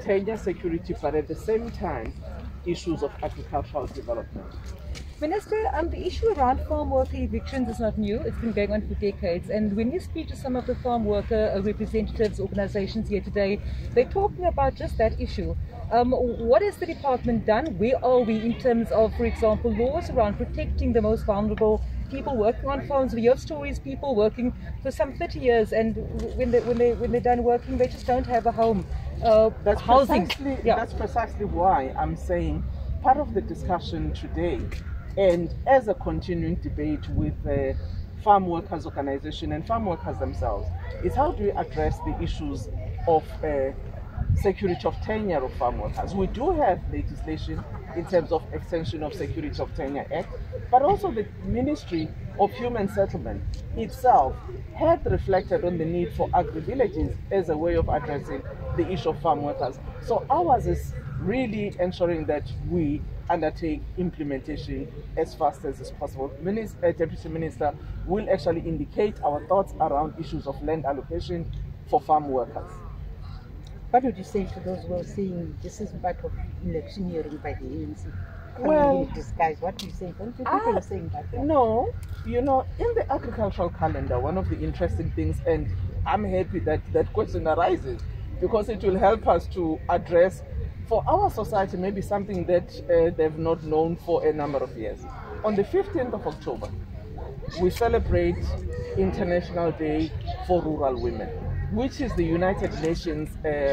tenure security, but at the same time, issues of agricultural development. Minister, the issue around farm worker evictions is not new. It's been going on for decades. And when you speak to some of the farm worker representatives, organizations here today, they're talking about just that issue. What has the department done? Where are we in terms of, for example, laws around protecting the most vulnerable people working on farms? We have stories, people working for some 30 years, and when they're done working, they just don't have a home. That's housing. That's precisely why I'm saying part of the discussion today, and as a continuing debate with the farm workers organization and farm workers themselves, is how do we address the issues of security of tenure of farm workers. We do have legislation in terms of extension of Security of Tenure Act, but also the Ministry of Human Settlement itself had reflected on the need for agri-villages as a way of addressing the issue of farm workers. So ours is really ensuring that we undertake implementation as fast as is possible. Deputy Minister will actually indicate our thoughts around issues of land allocation for farm workers. What would you say to those who are saying this is part of electioneering by the ANC? Well, disguise. What do you say? Don't you people are saying that? No, you know, in the agricultural calendar, one of the interesting things, and I'm happy that that question arises, because it will help us to address for our society maybe something that they've not known for a number of years. On the 15th of October, we celebrate International Day for Rural Women, which is the United Nations,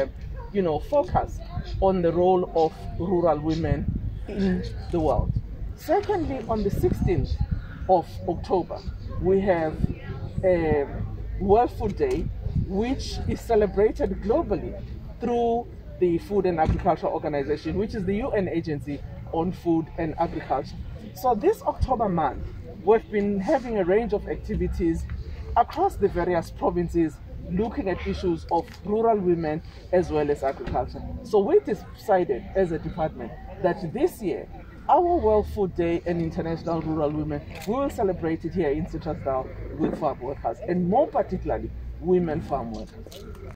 focus on the role of rural women in the world. Secondly, on the 16th of October, we have World Food Day, which is celebrated globally through the Food and Agriculture Organization, which is the UN agency on food and agriculture. So this October month, we've been having a range of activities across the various provinces looking at issues of rural women as well as agriculture. So we decided as a department that this year, our World Food Day and International Rural Women, we will celebrate it here in Citrusdal with farm workers, and more particularly women farm workers.